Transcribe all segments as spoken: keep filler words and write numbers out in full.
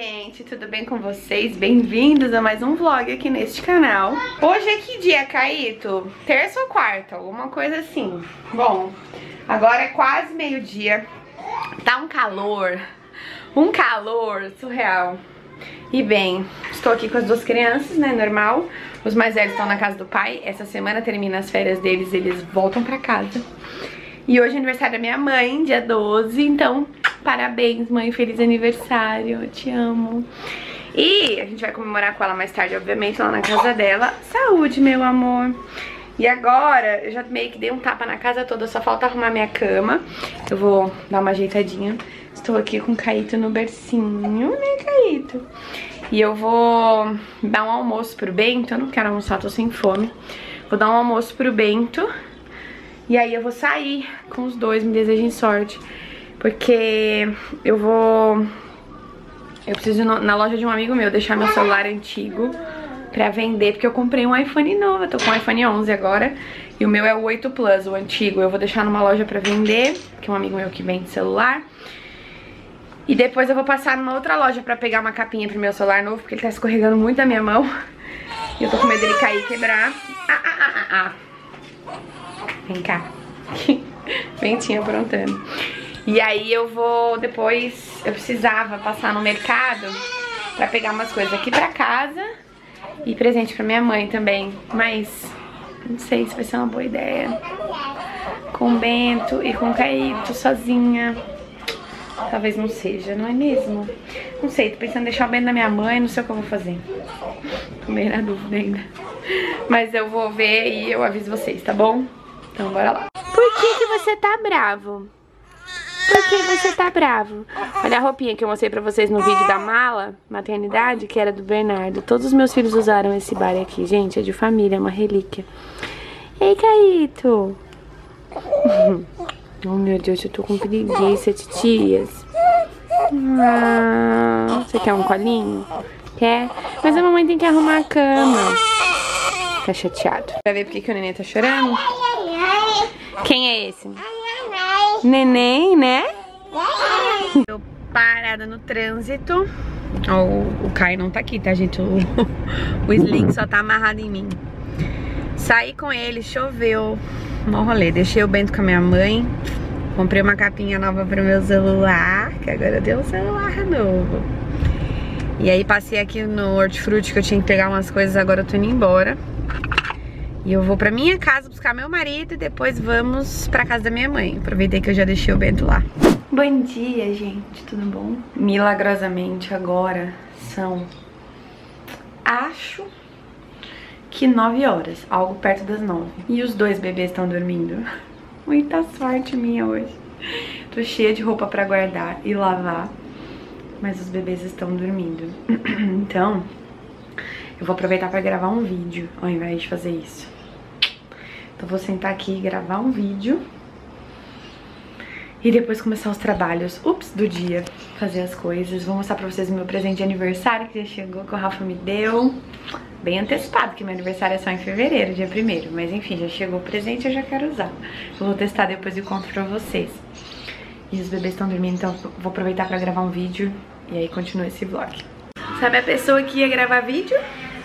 gente, tudo bem com vocês? Bem-vindos a mais um vlog aqui neste canal. Hoje é que dia, Caíto? Terça ou quarta? Alguma coisa assim. Bom, agora é quase meio-dia. Tá um calor, um calor surreal. E bem, estou aqui com as duas crianças, né, normal. Os mais velhos estão na casa do pai. Essa semana termina as férias deles, eles voltam pra casa. E hoje é aniversário da minha mãe, dia doze, então parabéns, mãe, feliz aniversário, eu te amo. E a gente vai comemorar com ela mais tarde, obviamente, lá na casa dela. Saúde, meu amor. E agora, eu já meio que dei um tapa na casa toda, só falta arrumar minha cama. Eu vou dar uma ajeitadinha. Estou aqui com o Caíto no bercinho, né, Caíto? E eu vou dar um almoço pro Bento, eu não quero almoçar, tô sem fome. Vou dar um almoço pro Bento. E aí eu vou sair com os dois, me desejem sorte. Porque eu vou... Eu preciso ir na loja de um amigo meu deixar meu celular antigo pra vender, porque eu comprei um iPhone novo. Eu tô com o iPhone onze agora e o meu é o oito Plus, o antigo. Eu vou deixar numa loja pra vender, que é um amigo meu que vende celular. E depois eu vou passar numa outra loja pra pegar uma capinha pro meu celular novo, porque ele tá escorregando muito da minha mão. E eu tô com medo dele cair e quebrar. Ah, ah, ah, ah, ah. Vem cá. Ventinho aprontando. E aí eu vou depois... Eu precisava passar no mercado pra pegar umas coisas aqui pra casa e presente pra minha mãe também. Mas não sei se vai ser uma boa ideia. Com o Bento e com o Caíto sozinha. Talvez não seja, não é mesmo? Não sei, tô pensando em deixar o Bento na minha mãe, não sei o que eu vou fazer. Tô meio na dúvida ainda. Mas eu vou ver e eu aviso vocês, tá bom? Então bora lá. Por que que você tá bravo? Por que você tá bravo? Olha a roupinha que eu mostrei pra vocês no vídeo da mala, maternidade, que era do Bernardo. Todos os meus filhos usaram esse bar aqui, gente, é de família, é uma relíquia. Ei, Caíto! Oh, meu Deus, eu tô com preguiça, titias. Ah, você quer um colinho? Quer? Mas a mamãe tem que arrumar a cama. Tá chateado. Vai ver por que que o neném tá chorando? Quem é esse? Neném, né? Eu parada no trânsito. Oh, o Caio não tá aqui, tá, gente? O, o Sling só tá amarrado em mim. Saí com ele, choveu. Mó rolê. Deixei o Bento com a minha mãe. Comprei uma capinha nova pro meu celular, que agora eu tenho um celular novo. E aí passei aqui no Hortifruti, que eu tinha que pegar umas coisas, agora eu tô indo embora. E eu vou pra minha casa buscar meu marido e depois vamos pra casa da minha mãe. Aproveitei que eu já deixei o Bento lá. Bom dia, gente, tudo bom? Milagrosamente agora são, acho que nove horas, algo perto das nove. E os dois bebês estão dormindo. Muita sorte minha hoje. Tô cheia de roupa pra guardar e lavar, mas os bebês estão dormindo. Então, eu vou aproveitar pra gravar um vídeo ao invés de fazer isso. Então vou sentar aqui e gravar um vídeo e depois começar os trabalhos, ups, do dia, fazer as coisas. Vou mostrar pra vocês o meu presente de aniversário que já chegou, que o Rafa me deu. Bem antecipado, que meu aniversário é só em fevereiro, dia primeiro. Mas enfim, já chegou o presente e eu já quero usar. Eu vou testar depois e conto pra vocês. E os bebês estão dormindo, então vou aproveitar pra gravar um vídeo e aí continua esse vlog. Sabe a pessoa que ia gravar vídeo?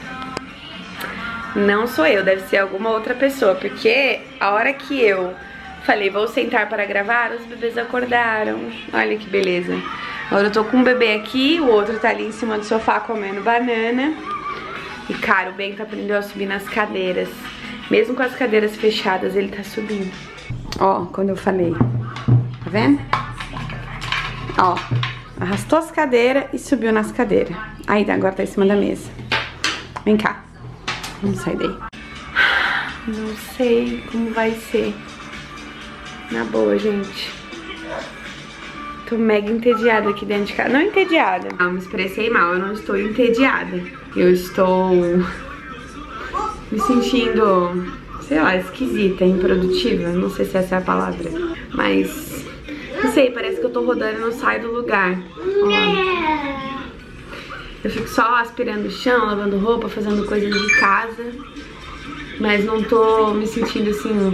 Não sou eu, deve ser alguma outra pessoa, porque a hora que eu falei, vou sentar para gravar, os bebês acordaram. Olha que beleza. Agora eu tô com um bebê aqui, o outro tá ali em cima do sofá comendo banana. E cara, o Bento aprendeu a subir nas cadeiras. Mesmo com as cadeiras fechadas, ele tá subindo. Ó, quando eu falei. Tá vendo? Ó, arrastou as cadeiras e subiu nas cadeiras. Aí, agora tá em cima da mesa. Vem cá. Vamos sair daí. Não sei como vai ser. Na boa, gente. Tô mega entediada aqui dentro de casa. Não entediada. Ah, me expressei mal. Eu não estou entediada. Eu estou me sentindo, sei lá, esquisita, improdutiva. Não sei se essa é a palavra. Mas, não sei, parece que eu tô rodando e não saio do lugar. Ó. Eu fico só aspirando o chão, lavando roupa, fazendo coisas de casa. Mas não tô me sentindo assim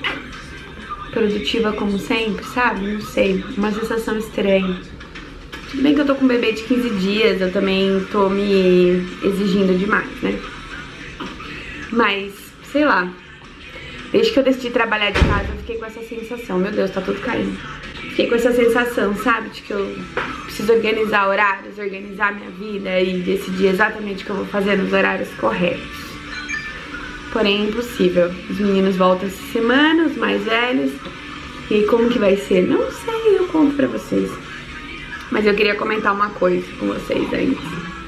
produtiva como sempre, sabe? Não sei, uma sensação estranha. Tudo bem que eu tô com um bebê de quinze dias, eu também tô me exigindo demais, né? Mas, sei lá, desde que eu decidi trabalhar de casa, eu fiquei com essa sensação. Meu Deus, tá tudo caindo. Fiquei com essa sensação, sabe? De que eu preciso organizar horários, organizar minha vida e decidir exatamente o que eu vou fazer nos horários corretos. Porém, é impossível. Os meninos voltam essa semana, os mais velhos. E aí, como que vai ser? Não sei, eu conto pra vocês. Mas eu queria comentar uma coisa com vocês antes.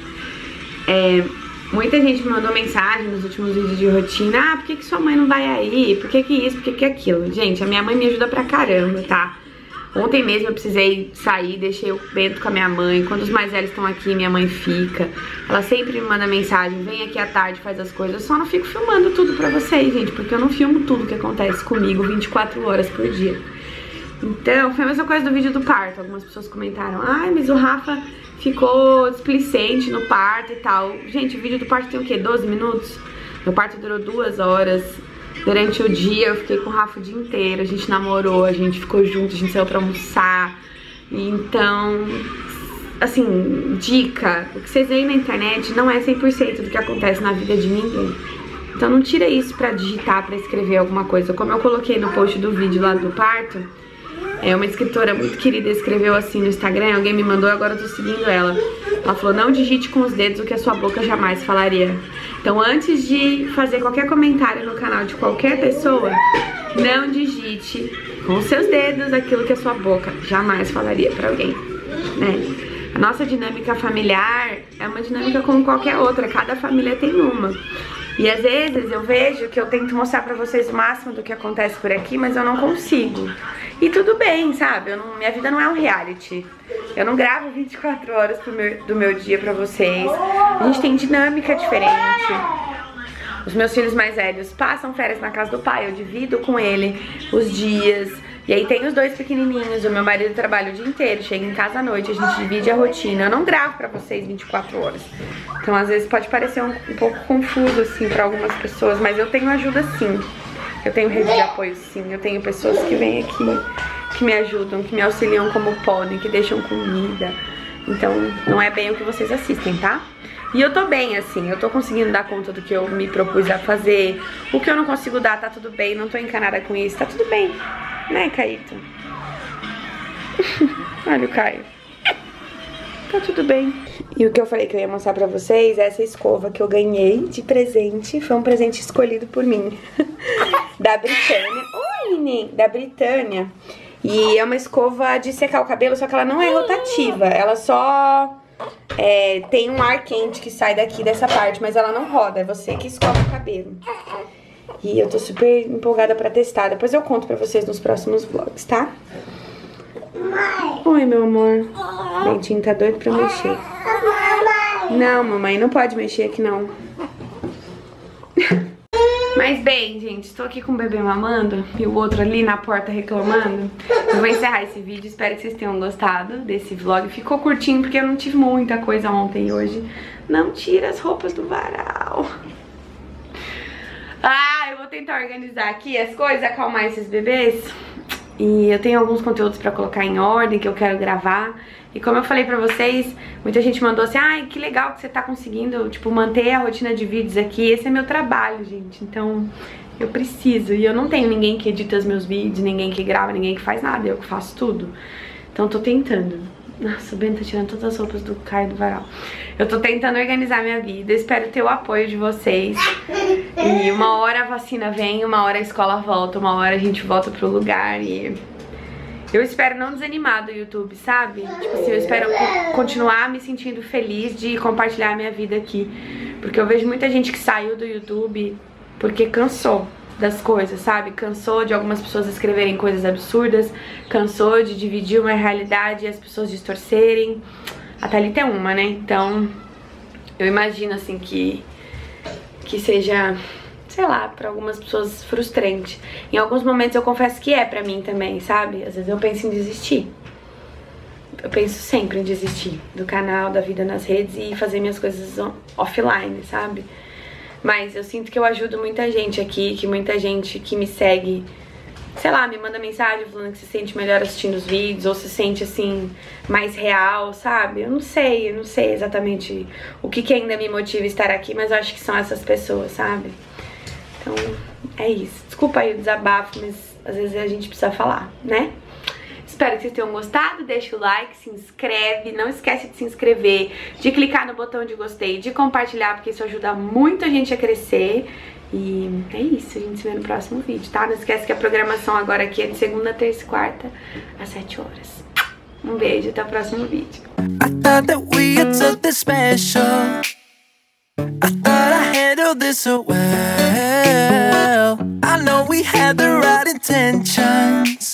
É, muita gente me mandou mensagem nos últimos vídeos de rotina. Ah, por que que sua mãe não vai aí? Por que que isso? Por que que aquilo? Gente, a minha mãe me ajuda pra caramba, tá? Ontem mesmo eu precisei sair, deixei o Bento com a minha mãe. Quando os mais velhos estão aqui, minha mãe fica. Ela sempre me manda mensagem, vem aqui à tarde, faz as coisas. Eu só não fico filmando tudo pra vocês, gente, porque eu não filmo tudo que acontece comigo vinte e quatro horas por dia. Então, foi a mesma coisa do vídeo do parto. Algumas pessoas comentaram, ai, mas o Rafa ficou displicente no parto e tal. Gente, o vídeo do parto tem o quê? doze minutos? Meu parto durou duas horas. Durante o dia eu fiquei com o Rafa o dia inteiro. A gente namorou, a gente ficou junto, a gente saiu pra almoçar. Então, assim, dica, o que vocês veem na internet não é cem por cento do que acontece na vida de ninguém. Então não tira isso pra digitar, pra escrever alguma coisa. Como eu coloquei no post do vídeo lá do parto, é uma escritora muito querida, escreveu assim no Instagram, alguém me mandou, agora eu tô seguindo ela. Ela falou, não digite com os dedos o que a sua boca jamais falaria. Então antes de fazer qualquer comentário no canal de qualquer pessoa, não digite com os seus dedos aquilo que a sua boca jamais falaria pra alguém, né? A nossa dinâmica familiar é uma dinâmica como qualquer outra, cada família tem uma. E às vezes eu vejo que eu tento mostrar pra vocês o máximo do que acontece por aqui, mas eu não consigo. E tudo bem, sabe? Eu não, minha vida não é um reality. Eu não gravo vinte e quatro horas pro meu, do meu dia pra vocês. A gente tem dinâmica diferente. Os meus filhos mais velhos passam férias na casa do pai, eu divido com ele os dias. E aí tem os dois pequenininhos, o meu marido trabalha o dia inteiro, chega em casa à noite, a gente divide a rotina. Eu não gravo pra vocês vinte e quatro horas. Então às vezes pode parecer um, um pouco confuso assim pra algumas pessoas, mas eu tenho ajuda sim. Eu tenho rede de apoio sim, eu tenho pessoas que vêm aqui, que me ajudam, que me auxiliam como podem, que deixam comida. Então não é bem o que vocês assistem, tá? E eu tô bem, assim, eu tô conseguindo dar conta do que eu me propus a fazer. O que eu não consigo dar, tá tudo bem, não tô encanada com isso, tá tudo bem. Né, Caíto? Olha o Caio. Tá tudo bem. E o que eu falei que eu ia mostrar pra vocês é essa escova que eu ganhei de presente. Foi um presente escolhido por mim. Da Britânia. Oi, neném. Da Britânia. E é uma escova de secar o cabelo, só que ela não é rotativa. Ela só... É, tem um ar quente que sai daqui dessa parte, mas ela não roda, é você que escova o cabelo. E eu tô super empolgada pra testar. Depois eu conto pra vocês nos próximos vlogs, tá? Oi, meu amor. Bentinho tá doido pra mexer. Não, mamãe, não pode mexer aqui não. Mas bem, gente, estou aqui com o bebê mamando e o outro ali na porta reclamando. Eu vou encerrar esse vídeo, espero que vocês tenham gostado desse vlog. Ficou curtinho porque eu não tive muita coisa ontem e hoje. Não tira as roupas do varal. Ah, eu vou tentar organizar aqui as coisas, acalmar esses bebês. E eu tenho alguns conteúdos pra colocar em ordem que eu quero gravar. E como eu falei pra vocês, muita gente mandou assim, ai, que legal que você tá conseguindo, tipo, manter a rotina de vídeos aqui. Esse é meu trabalho, gente, então eu preciso. E eu não tenho ninguém que edita os meus vídeos, ninguém que grava, ninguém que faz nada, eu que faço tudo. Então eu tô tentando. Nossa, o Ben tá tirando todas as roupas do Caio do varal. Eu tô tentando organizar minha vida, espero ter o apoio de vocês. E uma hora a vacina vem, uma hora a escola volta, uma hora a gente volta pro lugar e... eu espero não desanimar do YouTube, sabe? Tipo assim, eu espero continuar me sentindo feliz de compartilhar a minha vida aqui. Porque eu vejo muita gente que saiu do YouTube porque cansou das coisas, sabe? Cansou de algumas pessoas escreverem coisas absurdas, cansou de dividir uma realidade e as pessoas distorcerem. A Thalita é uma, né? Então, eu imagino assim que, que seja... sei lá, pra algumas pessoas frustrante. Em alguns momentos eu confesso que é pra mim também, sabe? Às vezes eu penso em desistir. Eu penso sempre em desistir do canal, da vida nas redes e fazer minhas coisas offline, sabe? Mas eu sinto que eu ajudo muita gente aqui, que muita gente que me segue sei lá, me manda mensagem falando que se sente melhor assistindo os vídeos, ou se sente, assim, mais real, sabe? Eu não sei, eu não sei exatamente o que que ainda me motiva a estar aqui, mas eu acho que são essas pessoas, sabe? Então, é isso. Desculpa aí o desabafo, mas às vezes a gente precisa falar, né? Espero que vocês tenham gostado, deixa o like, se inscreve, não esquece de se inscrever, de clicar no botão de gostei, de compartilhar, porque isso ajuda muito a gente a crescer. E é isso, a gente se vê no próximo vídeo, tá? Não esquece que a programação agora aqui é de segunda, terça e quarta, às sete horas. Um beijo, até o próximo vídeo. I thought that we had something special. I thought I handled this so well. I know we had the right intentions.